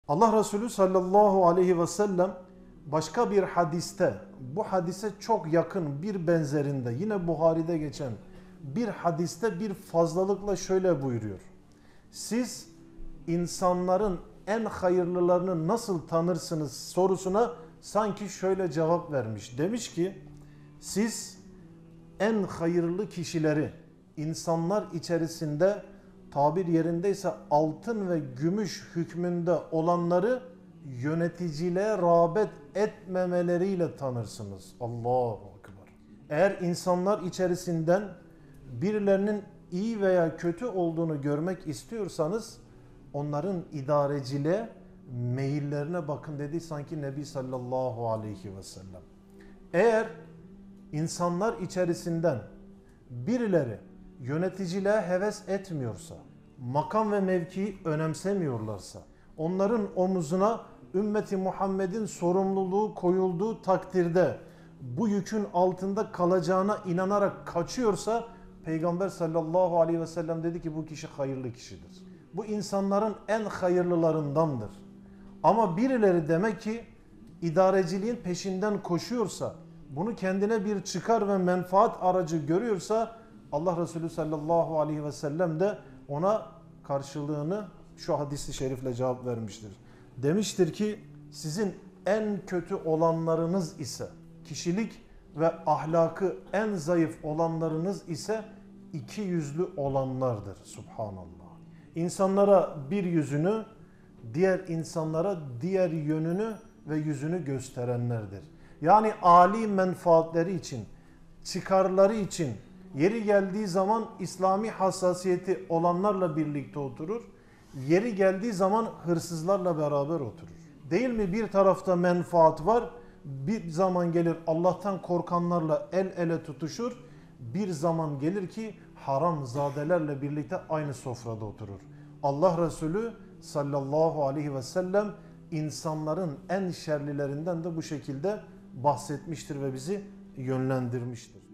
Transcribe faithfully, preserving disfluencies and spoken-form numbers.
Allah Resulü sallallahu aleyhi ve sellem başka bir hadiste, bu hadise çok yakın bir benzerinde, yine Buhari'de geçen bir hadiste bir fazlalıkla şöyle buyuruyor. Siz insanların en hayırlılarını nasıl tanırsınız sorusuna sanki şöyle cevap vermiş. Demiş ki, siz en hayırlı kişileri insanlar içerisinde tabir yerindeyse altın ve gümüş hükmünde olanları yöneticiliğe rağbet etmemeleriyle tanırsınız. Allahu Ekber. Eğer insanlar içerisinden birilerinin iyi veya kötü olduğunu görmek istiyorsanız onların idareciliğe meyillerine bakın dedi sanki Nebi sallallahu aleyhi ve sellem. Eğer insanlar içerisinden birileri yöneticiliğe heves etmiyorsa, makam ve mevkiyi önemsemiyorlarsa, onların omuzuna ümmeti Muhammed'in sorumluluğu koyulduğu takdirde bu yükün altında kalacağına inanarak kaçıyorsa, Peygamber sallallahu aleyhi ve sellem dedi ki bu kişi hayırlı kişidir. Bu insanların en hayırlılarındandır. Ama birileri demek ki idareciliğin peşinden koşuyorsa, bunu kendine bir çıkar ve menfaat aracı görüyorsa, Allah Resulü sallallahu aleyhi ve sellem de ona karşılığını şu hadis-i şerifle cevap vermiştir. Demiştir ki sizin en kötü olanlarınız ise, kişilik ve ahlakı en zayıf olanlarınız ise iki yüzlü olanlardır. Subhanallah. İnsanlara bir yüzünü, diğer insanlara diğer yönünü ve yüzünü gösterenlerdir. Yani âli menfaatleri için, çıkarları için yeri geldiği zaman İslami hassasiyeti olanlarla birlikte oturur, yeri geldiği zaman hırsızlarla beraber oturur. Değil mi bir tarafta menfaat var, bir zaman gelir Allah'tan korkanlarla el ele tutuşur, bir zaman gelir ki haramzadelerle birlikte aynı sofrada oturur. Allah Resulü sallallahu aleyhi ve sellem insanların en şerlilerinden de bu şekilde bahsetmiştir ve bizi yönlendirmiştir.